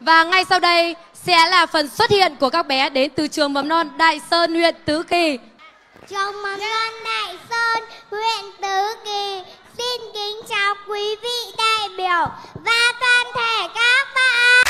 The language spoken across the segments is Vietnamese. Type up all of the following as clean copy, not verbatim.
Và ngay sau đây sẽ là phần xuất hiện của các bé đến từ trường mầm non Đại Sơn, huyện Tứ Kỳ. Trường mầm non Đại Sơn, huyện Tứ Kỳ xin kính chào quý vị đại biểu và toàn thể các bạn.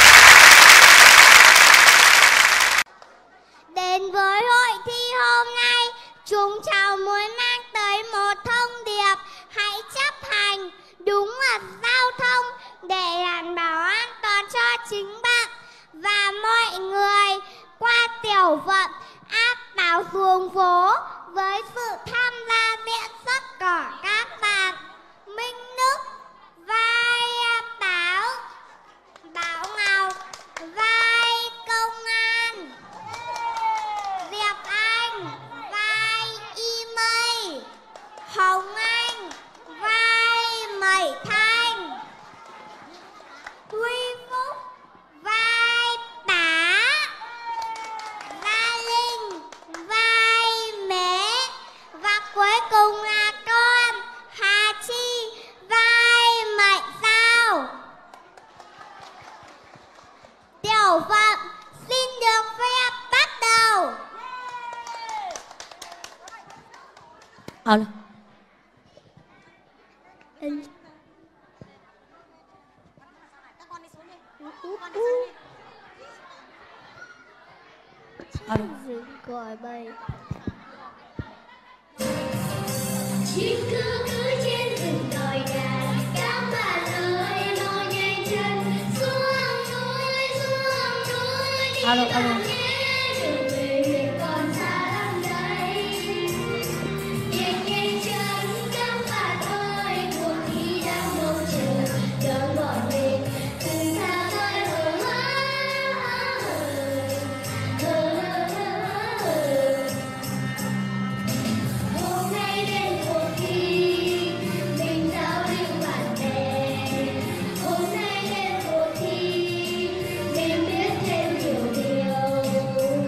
Đến với hội thi hôm nay, chúng cháu muốn mang tới một thông điệp: hãy chấp hành đúng luật giao thông để đảm bảo an toàn cho chính bạn và mọi người. Qua tiểu phẩm Áp Báo Xuống Phố với sự tham gia diễn xuất của các bạn Minh Đức vai Báo, Bảo Ngọc vai Công An, Diệp Anh vai Y Mây, Hồng Anh vai Mẩy Thanh, Huy Phúc vai Bá, Gia Linh vai Mế và cuối cùng là con Hà Chi vai Mẩy Sao. Tiểu phẩm xin được phép bắt đầu. Dừng gọi bay. Chim cứ trên rừng đồi đàn, các bạn ơi lo nhanh chân xuống núi đi nào nhé, đường về huyện còn xa lắm đây. Nhanh chân các bạn ơi, cuộc thi đang mong chờ đón bọn mình từ xa xôi hôm nay đến cuộc thi mình giao lưu bạn bè. Hôm nay đến cuộc thi mình biết thêm nhiều điều.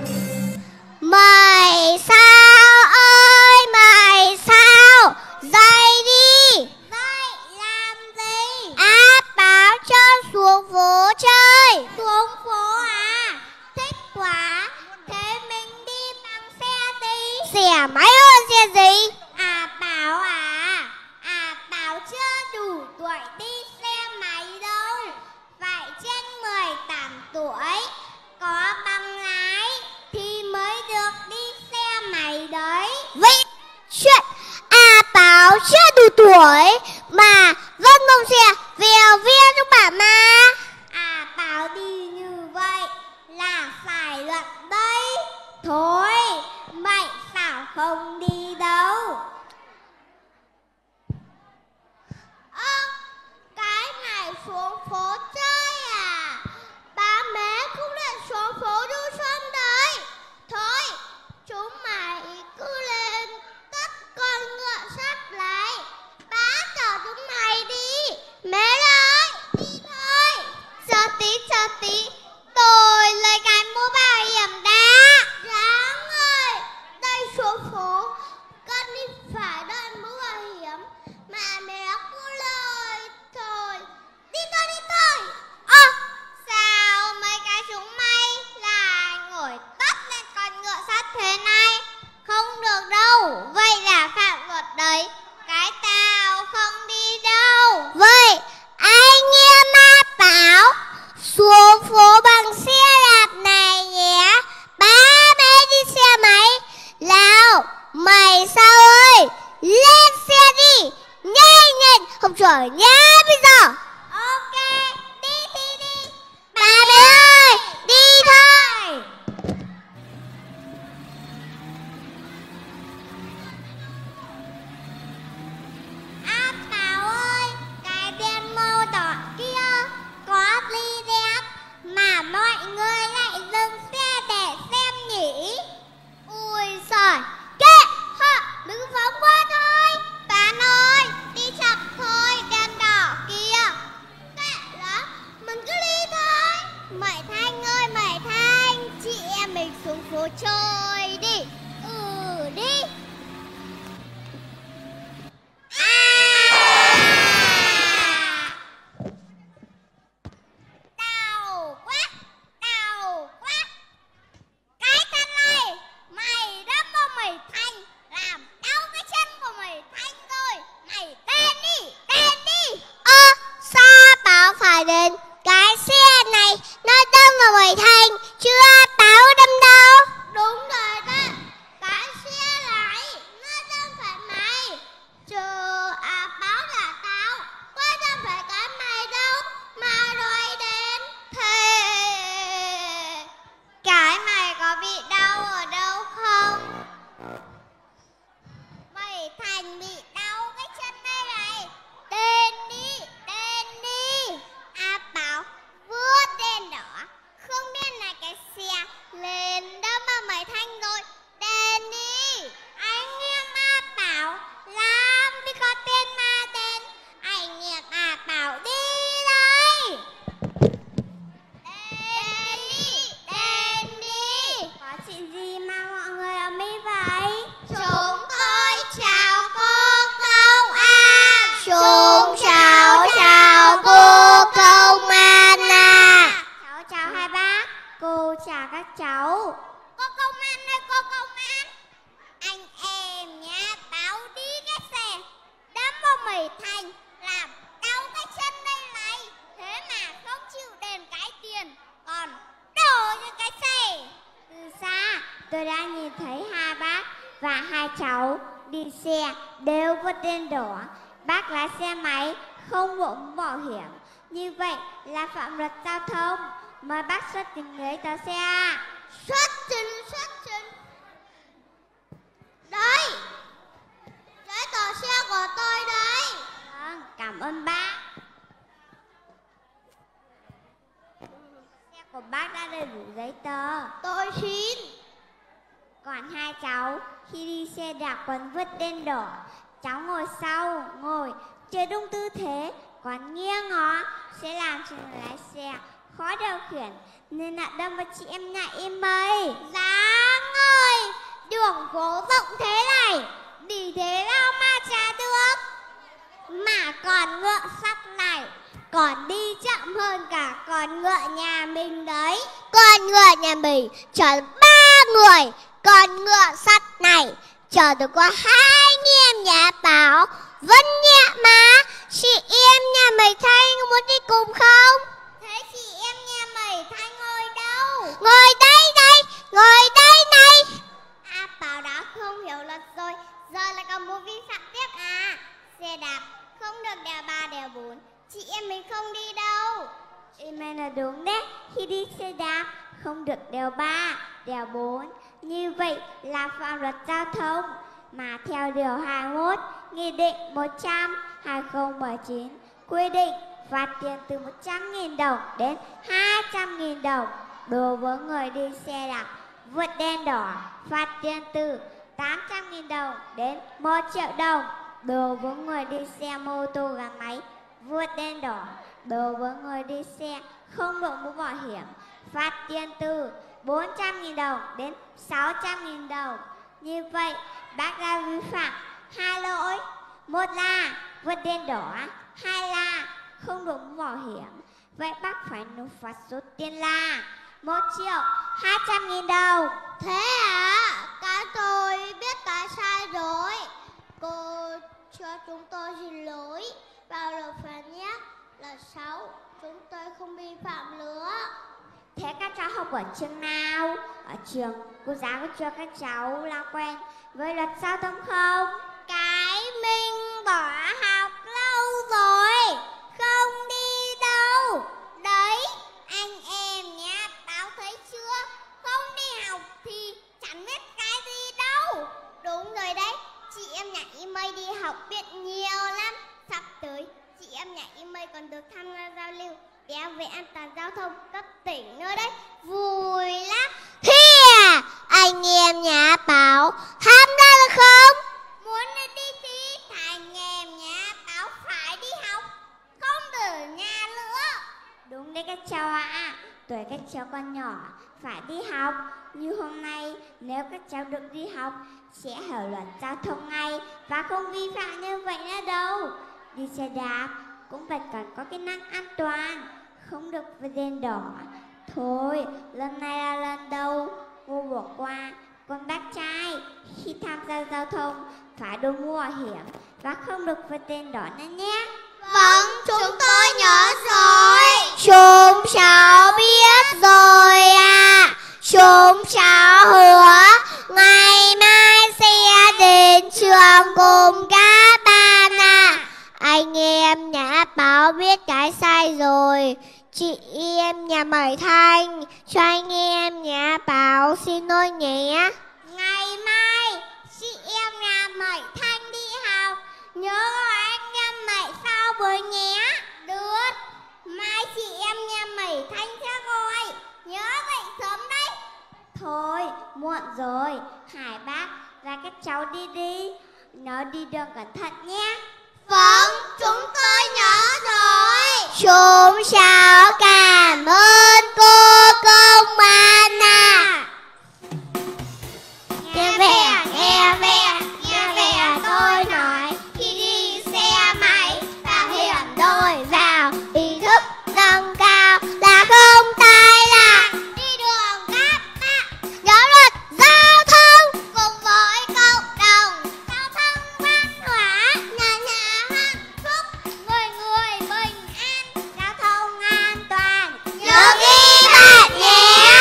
Mày sao ơi mày sao, dậy đi. Dậy làm gì? Áp báo cho xuống phố chơi. Xuống phố à? Thích quá. Thế mình đi bằng xe đi. Xe máy hơn xe gì? À Bảo à? À Bảo chưa đủ tuổi đi xe máy đâu. Phải trên 18 tuổi, có bằng lái thì mới được đi xe máy đấy. Vậy chuyện À Bảo chưa đủ tuổi mà vẫn mong xe vèo viên trong bản mà. À Bảo đi như vậy là phải luận đấy. Thôi mày sao không đi đâu? Cái này xuống phố chơi à? Ba mẹ cũng định xuống phố du xuân đấy. Thôi chúng mày cứ lên tất con ngựa sắt lại, bá chở chúng mày đi. Mẹ ơi, đi thôi. Chờ tí, tôi lấy cái mũ bảo hiểm đã. Ráng ơi, đây xuống phố con đi phải đợi mũ bảo hiểm mà mẹ cứ lời thôi. Đi thôi. Sao mấy cái chúng mày lại ngồi tất lên con ngựa sắt thế này? Không được đâu, vậy là phạm luật đấy. Cái tao không đi đâu. Vậy anh nghe má bảo xuống phố bằng xe đạp này nhé. Ba mẹ đi xe máy. Nào mày sao ơi, lên xe đi. Nhanh, không chở nhé bây giờ. Ok, đi. Ba mẹ ơi, đi thôi. Áp Bảo ơi, cái đèn màu đỏ kia có ly đẹp mà mọi người lại dừng xe để xem nhỉ? Ui giời, kệ họ, đừng phóng qua thôi. Bạn ơi, đi chậm thôi, đèn đỏ kia. Kệ lắm, mình cứ đi thôi. Mẩy Thanh ơi, Mẩy Thanh, chị em mình xuống phố chơi đi. Đi. Tao này nó đâm vào Bảy Thành, chứ Báo đâm đâu. Đúng rồi đó, cái xe lại nó đâm phải mày, chứ Báo là tao, có đâm phải cái mày đâu mà rồi đến. Thế cái mày có bị đau ở đâu không? Bảy Thành bị đau cái chân đây này. Đền đi, đền đi. Báo vút đèn đỏ, không biết là cái xe lên đâm vào Bảy Thành rồi. Đền đi. Anh em Báo làm đi có tiền mà đền. Anh em Báo đi đây. Đền đi, đền đi. Có chuyện gì mà mọi người ở Mỹ vậy? Chúng tôi chào cô công an. Chúng chào cô công an à. Cháu chào hai bác. Cô chào các cháu. Cô công an ơi, cô công an. Anh em nhá, Báo đi cái xe đâm vào Bảy Thành, làm đau cái chân đây này. Thế mà không chịu đền cái tiền, còn đổ như cái xe. Từ xa tôi đã nhìn thấy hai bác và hai cháu đi xe đều vượt đèn đỏ. Bác lái xe máy không đội mũ bảo hiểm, như vậy là phạm luật giao thông. Mời bác xuất trình giấy tờ xe ạ. Xuất trình. Đây, giấy tờ xe của tôi đây. Vâng, cảm ơn bác. Xe của bác đã đầy đủ giấy tờ. Tôi xin. Còn hai cháu khi đi xe đạp còn vượt đèn đỏ, cháu ngồi sau, ngồi chưa đúng tư thế, còn nghiêng ngó sẽ làm cho người lái xe khó điều khiển, nên là đâm vào chị em nhà em ơi. Dáng ơi, đường phố rộng thế này, đi thế nào mà chả được. Mà con ngựa sắt này còn đi chậm hơn cả con ngựa nhà mình đấy. Con ngựa nhà mình chở 3 người, con ngựa sắt này chở được có 2 anh em nhà Báo. Vẫn nhẹ mà. Chị em nhà Bảy Thành muốn đi cùng không? Thế chị em nhà Bảy Thành ngồi đâu? Ngồi đây đây, ngồi đây này. Báo đã không hiểu luật rồi, giờ lại còn muốn vi phạm tiếp à? Xe đạp không được đèo 3 đèo 4, chị em mình không đi đâu. Em là đúng đấy, khi đi xe đạp không được đèo 3 đèo 4, như vậy là phạm luật giao thông. Mà theo điều 21 Nghị định 100/2019 quy định phạt tiền từ 100.000 đồng đến 200.000 đồng đối với người đi xe đạp vượt đèn đỏ, phạt tiền từ 800.000 đồng đến 1 triệu đồng đối với người đi xe mô tô gắn máy vượt đèn đỏ. Đối với người đi xe không đội mũ bảo hiểm, phạt tiền từ 400.000 đồng đến 600.000 đồng. Như vậy bác đã vi phạm 2 lỗi, một là vượt đèn đỏ, 2 là không đội mũ bảo hiểm. Vậy bác phải nộp phạt số tiền là 1.200.000 đồng. Thế à? Các tôi biết cái sai rồi. Cô cho chúng tôi xin lỗi. Vào lời phạt nhé. Lần sau chúng tôi không vi phạm nữa. Thế các cháu học ở trường nào? Ở trường cô giáo có cho các cháu làm quen với luật giao thông không? Cái mình bỏ học lâu rồi, không đi đâu. Đấy, anh em nhé, Báo thấy chưa? Không đi học thì chẳng biết cái gì đâu. Đúng rồi đấy, chị em nhà em ơi đi học biết nhiều lắm. Sắp tới chị em nhà em ơi còn được tham gia giao lưu kéo về an toàn giao thông cấp tỉnh nữa đấy, vui lắm. Thế à, anh em nhà Báo tham gia được không? Muốn đi thì anh em nhà Báo phải đi học, không ở nhà nữa. Đúng đấy các cháu ạ, tuổi các cháu còn nhỏ phải đi học. Như hôm nay nếu các cháu được đi học sẽ hiểu luật giao thông ngay và không vi phạm như vậy nữa đâu. Đi xe đạp cũng phải cần có kỹ năng an toàn, không được vượt đèn đỏ. Thôi, lần này là lần đầu cô bỏ qua. Còn bác trai khi tham gia giao thông phải đội mũ bảo hiểm và không được vượt đèn đỏ nữa nhé. Vâng, chúng tôi nhớ rồi. Chúng cháu biết. Chúng cháu hứa ngày mai sẽ đến trường cùng các bạn ạ. Anh em nhà báo biết cái sai rồi. Chị em nhà Mẩy Thanh cho anh em nhà báo xin lỗi nhé. Ngày mai chị em nhà Mẩy Thanh đi học, nhớ gọi anh em Mẩy sau với nhé. Được, mai chị em nhà Mẩy Thanh sẽ gọi. Nhớ dậy sớm đấy. Thôi, muộn rồi. Hải bác, ra các cháu đi đi. Nhớ đi đường cẩn thận nhé. Vâng, chúng tôi nhớ rồi. Chúng cháu cảm ơn cô công an ạ. Nghe vẻ tôi nói, khi đi xe máy bảo hiểm đôi vào, ý thức nâng cao là không tai nạn. Đi đường các bạn nhớ luật giao thông cùng với cộng đồng. Giao thông văn hóa, nhà hạnh phúc, người bình an, giao thông an toàn. Nhớ ghi bạn nhé.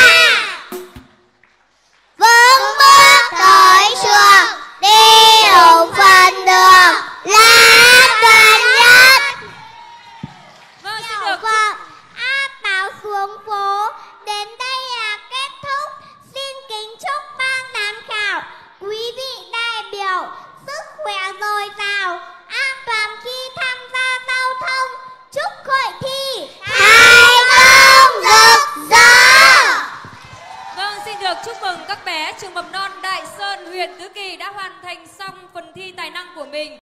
Vững bước tới trường, đi đúng phần đường là an toàn nhất. Vâng, xin được. Áp báo xuống phố. Đến đây là kết thúc. Xin kính chúc ban giám khảo, quý vị đại biểu sức khỏe dồi dào, an toàn khi tham gia giao thông. Chúc hội thi thành công rực rỡ. Vâng, xin được chúc mừng các bé trường mầm non Đại Sơn, huyện Tứ Kỳ đã hoàn thành xong phần thi tài năng của mình.